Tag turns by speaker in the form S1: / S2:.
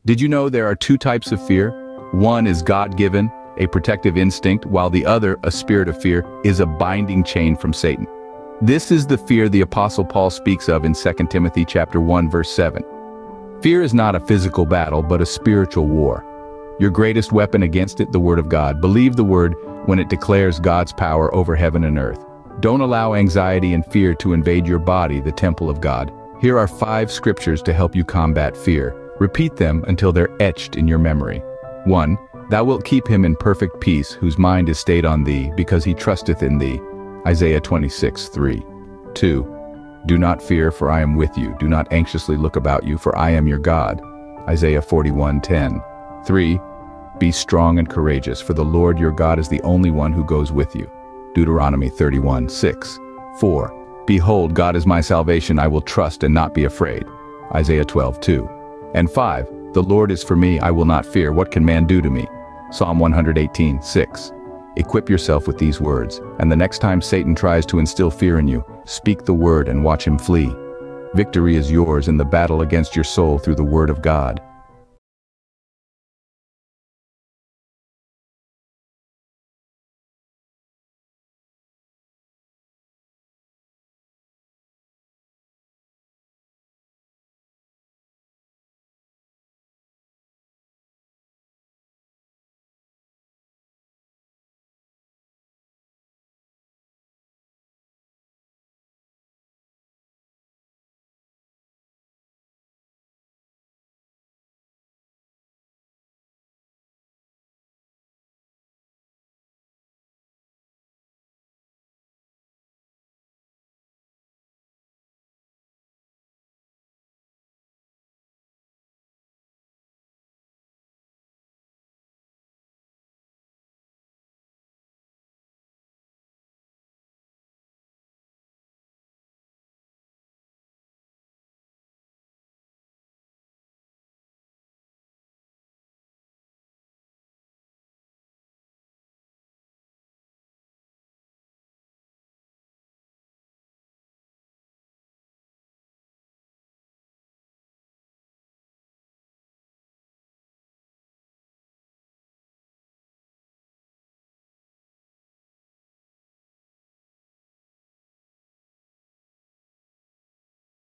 S1: Did you know there are two types of fear? One is God-given, a protective instinct, while the other, a spirit of fear, is a binding chain from Satan. This is the fear the Apostle Paul speaks of in 2 Timothy chapter 1 verse 7. Fear is not a physical battle, but a spiritual war. Your greatest weapon against it, the Word of God. Believe the Word when it declares God's power over heaven and earth. Don't allow anxiety and fear to invade your body, the temple of God. Here are 5 scriptures to help you combat fear. Repeat them until they're etched in your memory. 1. Thou wilt keep him in perfect peace, whose mind is stayed on thee, because he trusteth in thee. Isaiah 26:3. 2. Do not fear, for I am with you. Do not anxiously look about you, for I am your God. Isaiah 41:10. 3. Be strong and courageous, for the Lord your God is the only one who goes with you. Deuteronomy 31:6. 4. Behold, God is my salvation, I will trust and not be afraid. Isaiah 12:2. And 5. The Lord is for me, I will not fear. What can man do to me? Psalm 118:6. Equip yourself with these words, and the next time Satan tries to instill fear in you, speak the word and watch him flee. Victory is yours in the battle against your soul through the Word of God.